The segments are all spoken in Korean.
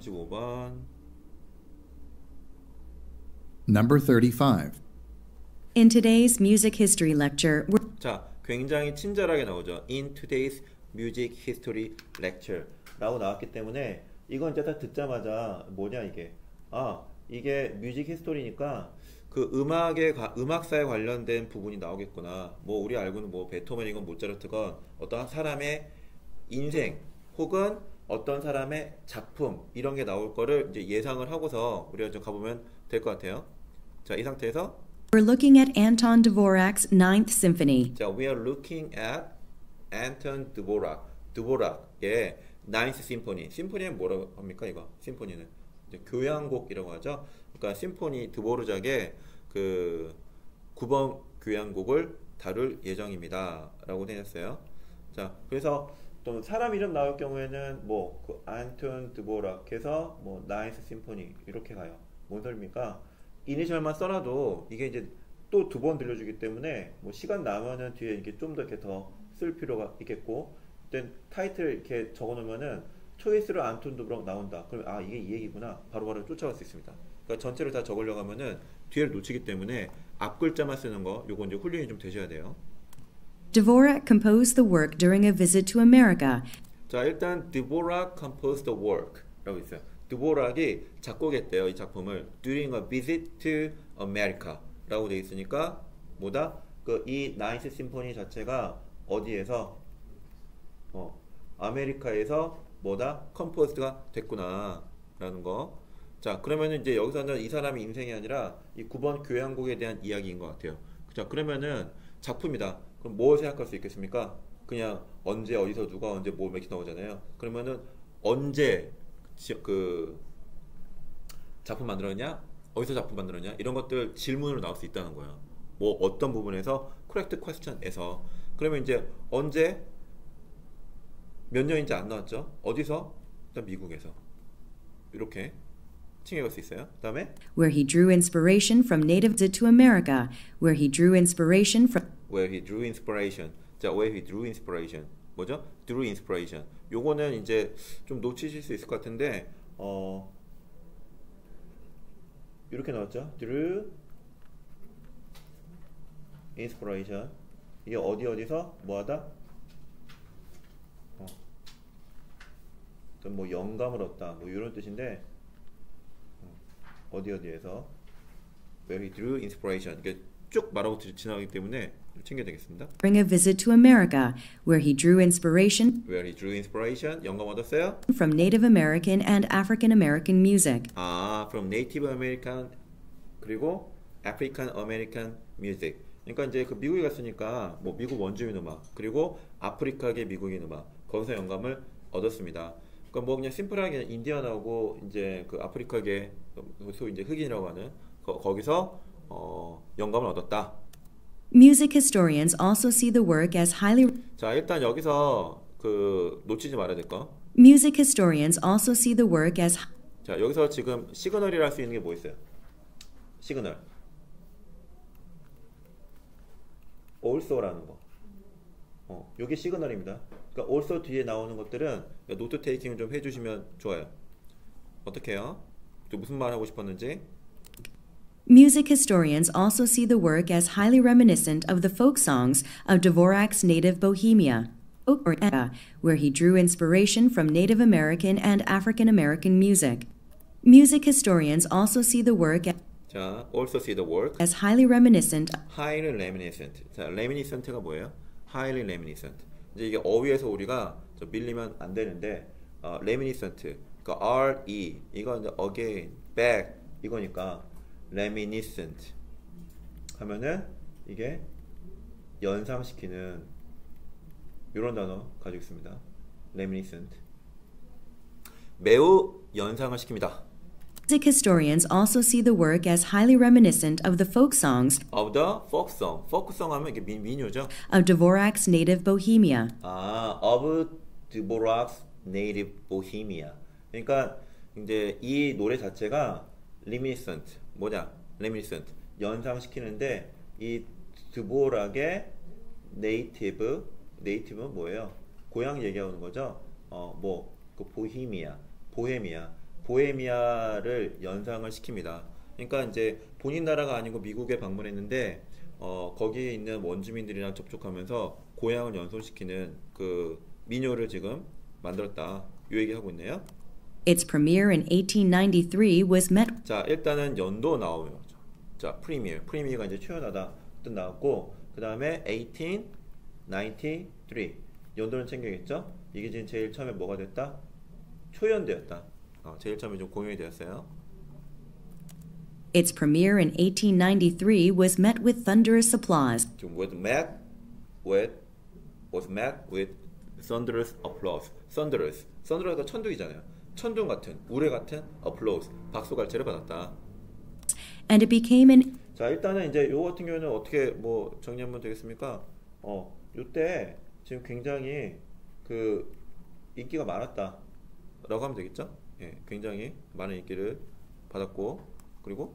35번. Number 35. In today's music history lecture, 자, 굉장히 친절하게 나오죠. In today's music history lecture 라고 나왔기 때문에 이건 이제 다 듣자마자 뭐냐 이게. 아, 이게 뮤직 히스토리니까 그 음악사에 관련된 부분이 나오겠구나. 뭐 우리 알고는 뭐 베토벤이건 모차르트건 어떤 사람의 인생 혹은 어떤 사람의 작품 이런 게 나올 거를 이제 예상을 하고서 우리가 좀 가보면 될 것 같아요. 자, 이 상태에서 we're looking at Anton Dvorak's Ninth Symphony. 자, we are looking at Anton Dvorak. 드보락의 Ninth Symphony. 심포니는 뭐라고 합니까 이거? 심포니는 이제 교향곡이라고 하죠. 그러니까 심포니 드보르작의 그 9번 교향곡을 다룰 예정입니다. 라고 되었어요. 자, 그래서 또 사람 이름 나올 경우에는 뭐 그 안톤 드보락해서 뭐 나인스 심포니 이렇게 가요. 뭔 소리입니까? 이니셜만 써놔도 이게 이제 또 두 번 들려주기 때문에 뭐 시간 남으면 뒤에 이렇게 좀 더 이렇게 더 쓸 필요가 있겠고, 일단 타이틀 이렇게 적어놓으면은 초이스로 안톤 드보락 나온다. 그러면 아 이게 이 얘기구나. 바로바로 쫓아갈 수 있습니다. 그러니까 전체를 다 적으려고 하면은 뒤를 놓치기 때문에 앞 글자만 쓰는 거 요거 이제 훈련이 좀 되셔야 돼요. Dvorak composed the work during a visit to America. 자, 일단 Dvorak composed the work 라고 있어요. 드보락이 작곡했대요. 이 작품을 during a visit to America 라고 되어 있으니까 뭐다? 그 이 나인스 심포니 자체가 어디에서 아메리카에서 뭐다? 컴포즈가 됐구나 라는 거. 자, 그러면은 이제 여기서는 이 사람의 인생이 아니라 이 9번 교향곡에 대한 이야기인 것 같아요. 자, 그러면은 작품이다. 그럼 뭘 생각할 수 있겠습니까? 그냥 언제 어디서 누가 언제 뭐 이렇게 나오잖아요. 그러면은 언제 그 작품 만들었냐? 어디서 작품 만들었냐? 이런 것들 질문으로 나올 수 있다는 거예요. 뭐 어떤 부분에서 correct question에서. 그러면 이제 언제 몇 년인지 안 나왔죠? 어디서? 일단 미국에서. 이렇게 칭해갈 수 있어요. 그 다음에 Where he drew inspiration from native to America, where he drew inspiration from where he drew inspiration. 자, where he drew inspiration. 뭐죠? drew inspiration. 요거는 이제 좀 놓치실 수 있을 것 같은데 이렇게 나왔죠? drew inspiration. 이게 어디서 뭐하다? 뭐 영감을 얻다 뭐 이런 뜻인데 어디에서 where he drew inspiration. 이게 쭉 말하고 지나가기 때문에 챙겨야 되겠습니다. during a visit to America, where he drew inspiration where he drew inspiration. 영감 얻었어요? from Native American and African American music. 아, from Native American 그리고 African American music. 그러니까 이제 그 미국에 갔으니까 뭐 미국 원주민 음악 그리고 아프리카계 미국인 음악 거기서 영감을 얻었습니다. 그러니까 뭐 그냥 심플하게 인디언하고 이제 그 아프리카계 소위 이제 흑인이라고 하는 거기서 영감을 얻었다. Music historians also see the work as highly 자, 일단 여기서 그 놓치지 말아야 될 거. Music historians also see the work as 자, 여기서 지금 시그널이라 할 수 있는 게 뭐 있어요? 시그널. also라는 거. 요게 시그널입니다. 그러니까 also 뒤에 나오는 것들은 노트 테이킹을 좀 해주시면 좋아요. 어떻게 해요? 또 무슨 말 하고 싶었는지. Music historians also see the work as highly reminiscent of the folk songs of Dvorak's native Bohemia, where he drew inspiration from Native American and African American music. Music historians also see the work 자, also see the work as highly reminiscent. highly reminiscent. 자, reminiscent가 뭐예요? highly reminiscent. 이제 이게 어휘에서 우리가 밀리면 안 되는데 reminiscent. 그러니까 R-E 이거 이제 again, back 이거니까 reminiscent 하면은 이게 연상시키는 이런 단어 가지고 있습니다. reminiscent. 매우 연상을 시킵니다. Music historians also see the work as highly reminiscent of the folk songs of the folk song. folk song 하면 이게 민요죠. of Dvorak's native Bohemia. 아, of Dvorak's native Bohemia. 그러니까 이제 이 노래 자체가 reminiscent. 뭐냐? reminiscent. 연상시키는데 이 드보락의 native는 뭐예요? 고향 얘기하는 거죠. 뭐 그 보헤미아. 보헤미아를 연상을 시킵니다. 그러니까 이제 본인 나라가 아니고 미국에 방문했는데 거기에 있는 원주민들이랑 접촉하면서 고향을 연상시키는 그 민요를 지금 만들었다. 이 얘기하고 있네요. Its premiere in 1893 was met 자, 일단은 연도 나오죠. 자, 프리미어가 이제 초연하다 뜻 나왔고, 그 다음에 1893 연도는 챙겨야겠죠? 이게 지금 제일 처음에 뭐가 됐다? 초연되었다. 제일 처음에 좀 공연이 되었어요. Its premiere in 1893 was met with thunderous applause. 지금 was met with thunderous applause. thunderous가 천둥이잖아요. 천둥 같은, 우레 같은 applause, 박수갈채를 받았다. And it became an 자, 일단은 이제 요 같은 경우는 어떻게 뭐 정리하면 되겠습니까? 요때 지금 굉장히 그 인기가 많았다라고 하면 되겠죠? 예, 굉장히 많은 인기를 받았고, 그리고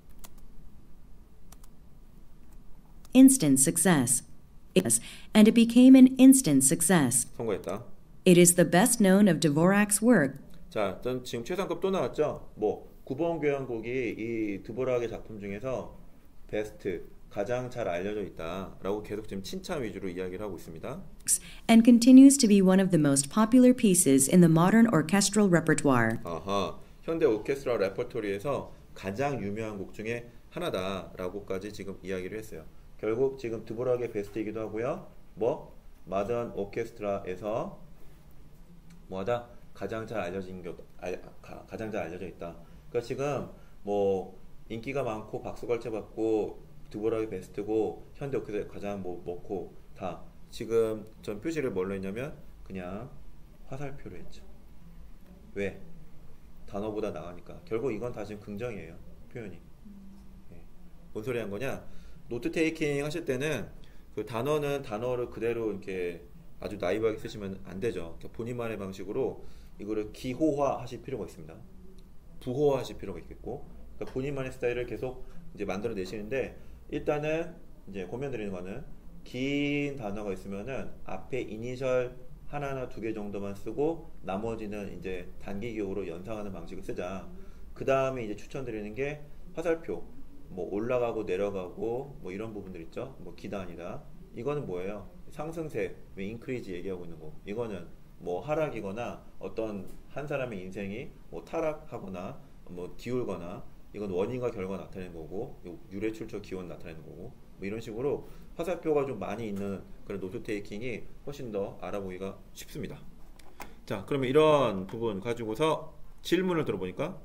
instant success. And it became an instant success. 성공했다. It is the best known of Dvorak's work. 자, 지금 최상급 또 나왔죠? 뭐 9번 교향곡이 이 드보락의 작품 중에서 베스트, 가장 잘 알려져 있다라고 계속 지금 칭찬 위주로 이야기를 하고 있습니다. And continues to be one of the most popular pieces in the modern orchestral repertoire. 아하, 현대 오케스트라 레퍼토리에서 가장 유명한 곡 중에 하나다라고까지 지금 이야기를 했어요. 결국 지금 드보락의 베스트이기도 하고요. 뭐 마던 오케스트라에서 뭐하다 가장 잘 알려져 있다. 그러니까 지금 뭐 인기가 많고 박수갈채 받고 드보락의 베스트고 현대 오케스트라 가장 뭐 먹고 다 지금 전 표시를 뭘로 했냐면 그냥 화살표로 했죠. 왜? 단어보다 나으니까. 결국 이건 다 지금 긍정이에요. 표현이. 예. 뭔 소리 한 거냐? 노트 테이킹 하실 때는 그 단어를 그대로 이렇게 아주 나이브하게 쓰시면 안 되죠. 그러니까 본인만의 방식으로 이거를 기호화 하실 필요가 있습니다. 부호화 하실 필요가 있겠고, 그러니까 본인만의 스타일을 계속 이제 만들어 내시는데, 일단은 이제 고면 드리는 거는 긴 단어가 있으면은 앞에 이니셜 하나나 두 개 정도만 쓰고 나머지는 이제 단기 기호로 연상하는 방식을 쓰자. 그 다음에 이제 추천드리는 게 화살표, 뭐 올라가고 내려가고 뭐 이런 부분들 있죠. 뭐 기단이다. 이거는 뭐예요? 상승세, 왜 인크리지 얘기하고 있는 거. 이거는 뭐 하락이거나 어떤 한 사람의 인생이 뭐 타락하거나 뭐 기울거나, 이건 원인과 결과 나타내는 거고, 유래 출처 기원 나타내는 거고, 뭐 이런 식으로 화살표가 좀 많이 있는 그런 노트 테이킹이 훨씬 더 알아보기가 쉽습니다. 자, 그러면 이런 부분 가지고서 질문을 들어보니까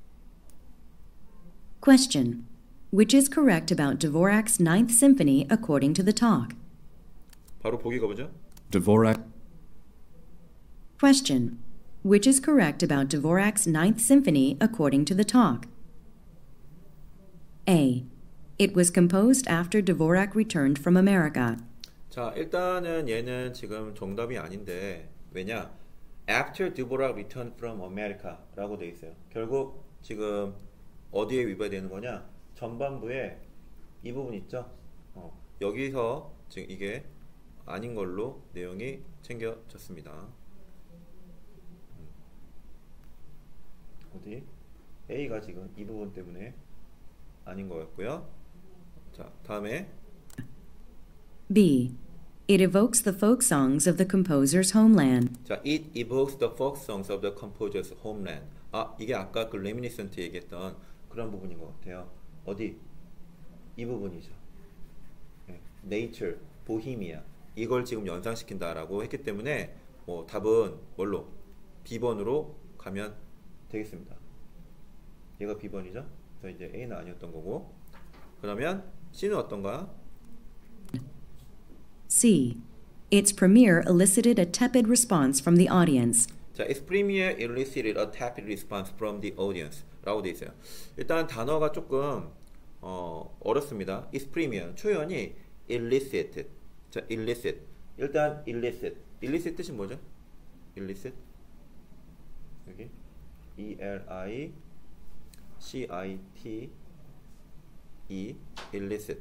Question. Which is correct about Dvorak's Ninth Symphony according to the talk? 바로 보기 가보죠. Dvorak. Question. Which is correct about Dvorak's Ninth Symphony according to the talk? A. It was composed after Dvorak returned from America. 자, 일단은 얘는 지금 정답이 아닌데, 왜냐? After Dvorak returned from America 라고 돼 있어요. 결국 지금 어디에 위반이 되는 거냐? 전반부에 이 부분 있죠? 여기서 지금 이게 아닌 걸로 내용이 챙겨졌습니다. 어디? A가 지금 이 부분 때문에 아닌 거였고요. 자, 다음에 B. It evokes the folk songs of the composer's homeland. 자, it evokes the folk songs of the composer's homeland. 아, 이게 아까 그 레미니센트 얘기했던 그런 부분인 것 같아요. 어디? 이 부분이죠. 네. Nature, 보헤미아. 이걸 지금 연상시킨다라고 했기 때문에 뭐 답은 뭘로? B번으로 가면 되겠습니다. 얘가 B번이죠? 그래서 이제 A는 아니었던 거고. 그러면 C는 어떤가? C. Its premiere elicited a tepid response from the audience. 자, its premiere elicited a tepid response from the audience 라고 돼 있어요. 일단 단어가 조금 어렵습니다. its premiere, 초연이 elicit. 자, elicit. 일단 elicit. elicit 뜻이 뭐죠? elicit. 여기 E-L-I-C-I-T-E elicit.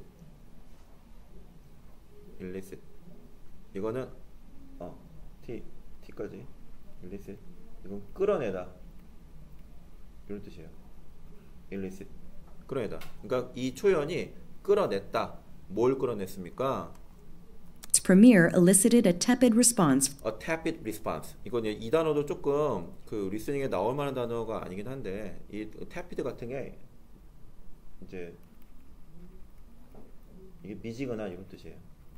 illicit. 이거는 T까지 illicit. 이건 끌어내다. 이런 뜻이에요. illicit. 끌어내다. 그러니까 이 초연이 끌어냈다. 뭘 끌어냈습니까? Its premiere elicited a tepid response A tepid response. 이건 이 단어도 조금 그 리스닝에 나올 만한 단어가 아니긴 한데 이 tepid 같은 게 이제 이게 미지근한 이런 뜻이에요.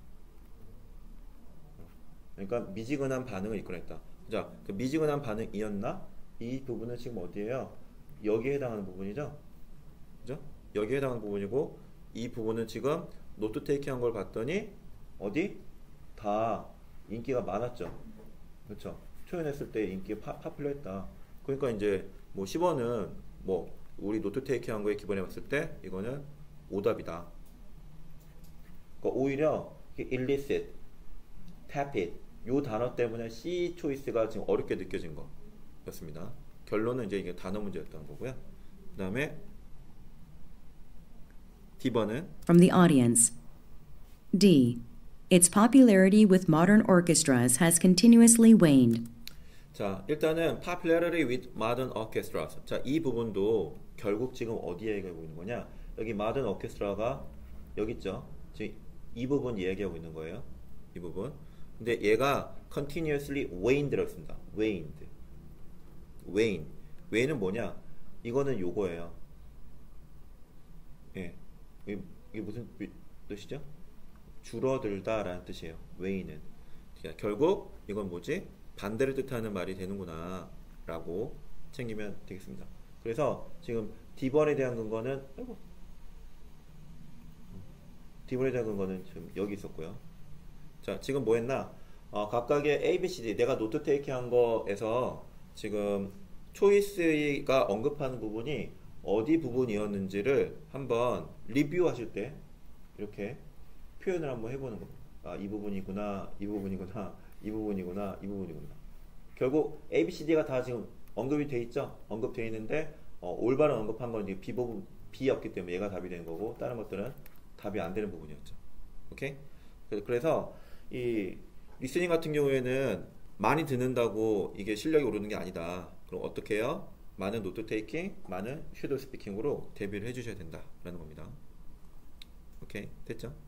그러니까 미지근한 반응을 이끌어냈다. 자, 그 미지근한 반응이었나? 이 부분은 지금 어디예요? 여기에 해당하는 부분이죠. 그죠? 여기에 해당하는 부분이고 이 부분은 지금 노트 테이킹한 걸 봤더니 어디? 다 인기가 많았죠. 그렇죠? 초연했을 때 인기가 파퓰러했다. 그러니까 이제 뭐 10원은 뭐 우리 노트 테이킹한 거에 기반해 봤을 때 이거는 오답이다. 그러니까 오히려 illicit, tepid 요 단어 때문에 C 초이스가 지금 어렵게 느껴진 거였습니다. 결론은 이제 이게 단어 문제였던 거고요. 그 다음에 D번은 from the audience. D. Its popularity with modern orchestras has continuously waned. 자, 일단은 popularity with modern orchestras. 자, 이 부분도 결국 지금 어디에 얘기하고 있는 거냐? 여기 modern orchestra가 여기 있죠. 지금 이 부분 얘기하고 있는 거예요. 이 부분. 근데 얘가 continuously waned라고 했습니다. waned. wane. wane은 뭐냐? 이거는 요거예요. 예. 이게 무슨 뜻이죠? 줄어들다라는 뜻이에요. wane은. 그러니까 결국 이건 뭐지? 반대를 뜻하는 말이 되는구나 라고 챙기면 되겠습니다. 그래서 지금 D번에 대한 근거는 D번에 대한 근거는 지금 여기 있었고요. 자, 지금 뭐 했나? 각각의 A, B, C, D 내가 노트 테이킹 한 거에서 지금 초이스가 언급하는 부분이 어디 부분이었는지를 한번 리뷰하실 때 이렇게 표현을 한번 해보는 겁니다. 아, 이 부분이구나, 이 부분이구나, 이 부분이구나, 이 부분이구나. 결국 A, B, C, D가 다 지금 언급이 돼 있죠? 언급되어 있는데 올바른 언급한 건 이제 B였기 때문에 얘가 답이 되는 거고 다른 것들은 답이 안 되는 부분이었죠. 오케이? 그래서 이 리스닝 같은 경우에는 많이 듣는다고 이게 실력이 오르는 게 아니다. 그럼 어떻게 해요? 많은 노트 테이킹, 많은 섀도우 스피킹으로 대비를 해주셔야 된다라는 겁니다. 오케이? 됐죠?